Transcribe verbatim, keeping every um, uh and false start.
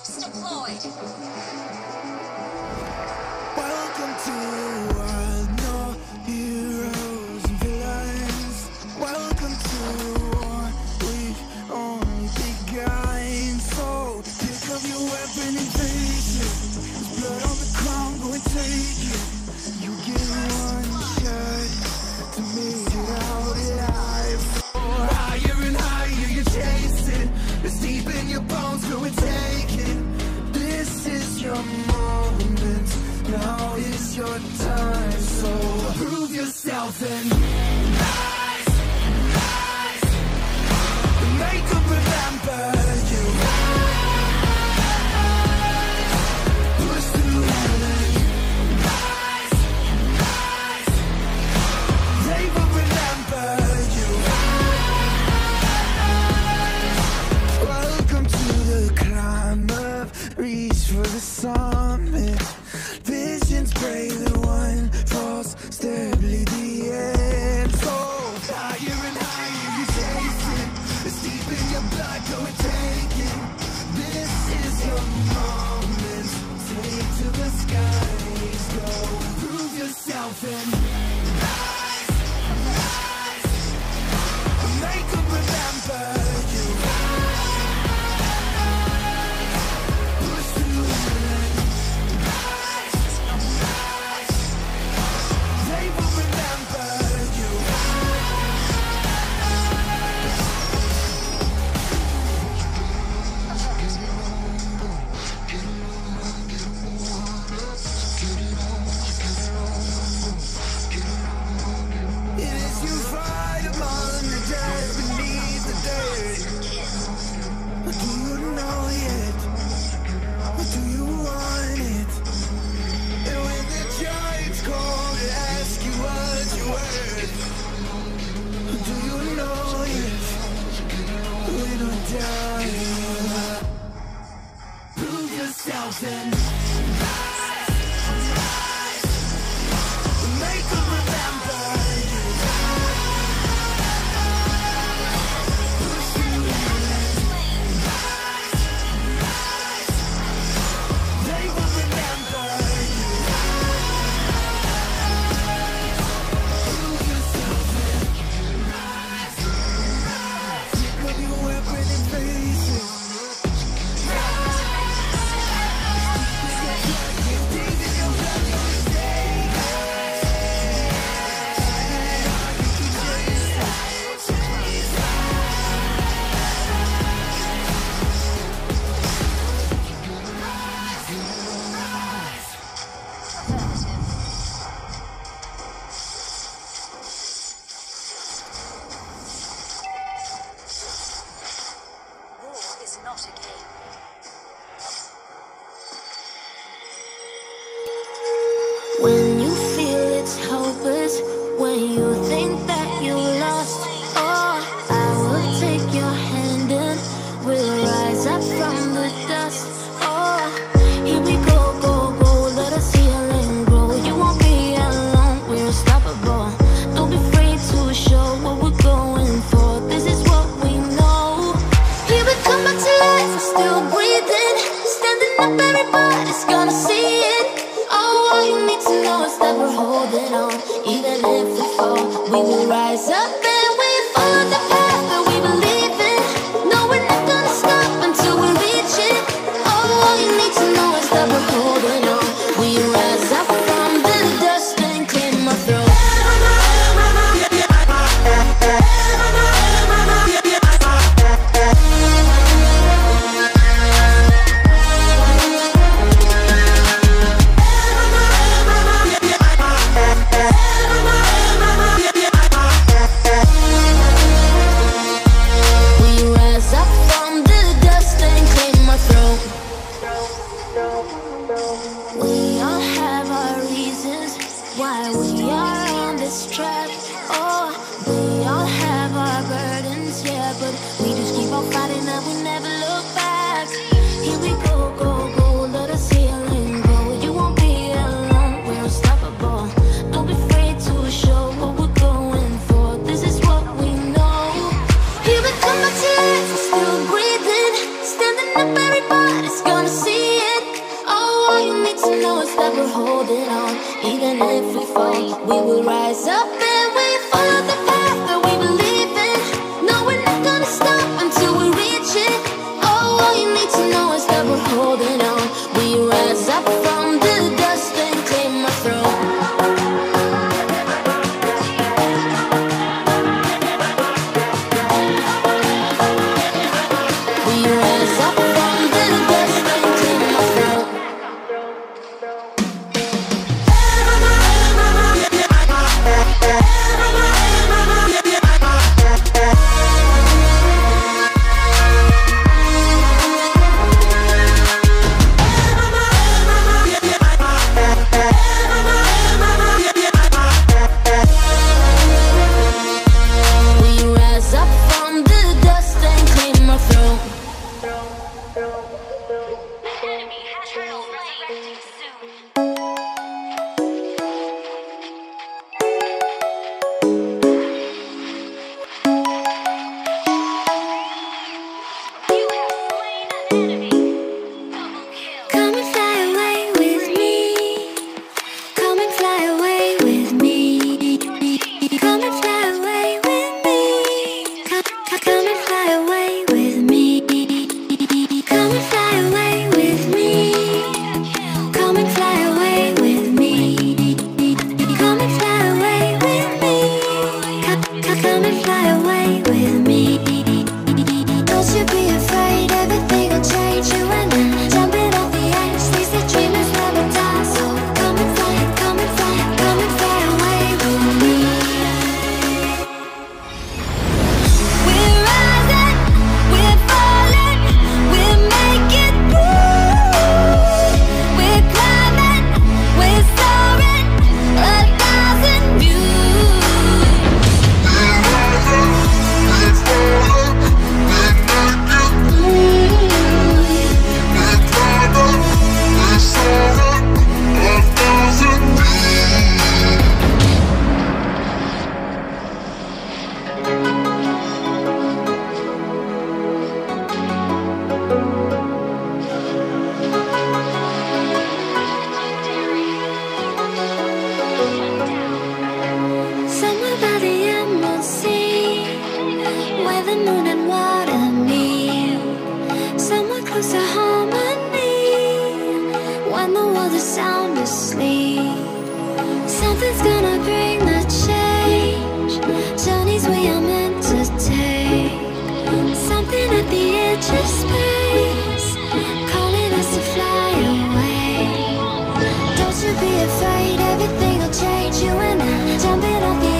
Troops deployed. Welcome to a world, no heroes and villains. Welcome to a war we've only begun. So pick up your weapon and face it. There's blood on the ground, go and take it. You get one shot to make it out alive. Oh, higher and higher you're chasing. It's deep in your bones, go and take it. This is your moment. Now is your time, so prove yourself and rise, rise, and make them remember you. Push through and rise, rise, they will remember you. Welcome to the climb up, reach for the summit. Visions pray the one falls, stably the end. So higher and higher you chase it. It's deep in your blood, go and take it. This is your moment. Take to the skies, go prove yourself and rise, rise, and make them remember you. Push through and they will remember you. It is you fight among the dead beneath the dirt. But do you know yet? Or do you want it? And when the giants call to ask you what you're worth, do you know if we don't die? Prove yourself and rise, rise, make them remember you. Push through and rise, rise, they will remember you. Pick up your weapon and face it. War is not a game. When you feel it's hopeless, when you think that you lost, oh, I will take your hand and we'll rise up from the dust. Oh, here we go, go, go, let us heal and grow. You won't be alone, we're unstoppable. Don't be afraid to show what we're going for. This is what we know. Here we come back to life, we're still breathing. Standing up, everybody's gonna see it. Oh, all you need to know is that we're holding on. Even if we fall, we will rise up and we follow the path that we believe in. No, we're not gonna stop until we reach it. Oh, all you need to know is that we're holding on. We rise up from the dust and clear my throat. way to know it's that we're holding on. We rise up from the dust and claim our throne. We rise up from the dust and claim our throne. Enemy has expecting soon. You have slain an enemy. Double kill. Come and fly away with me. Come and fly away with me. Come and fly away with me. Come, come, come and fly away with me. Come and fly away with me. Come and fly away with me. Come and fly away with me. Come, come, come and fly away with me. Don't you be afraid, everything will change. You and I jumping off the edge. They say dreamers never die, so come and fly, come and fly, come and fly away with me. We're rising, we're falling, we're making through. We're climbing, we're soaring, a thousand views. Somewhere by the emerald sea, where the moon and water meet. Somewhere close to harmony, when the world is sound asleep. Something's gonna bring the change, journeys we are meant to take. Something at the edge of space, calling us to fly away. Don't you be afraid, everything will change. You and I jumping off the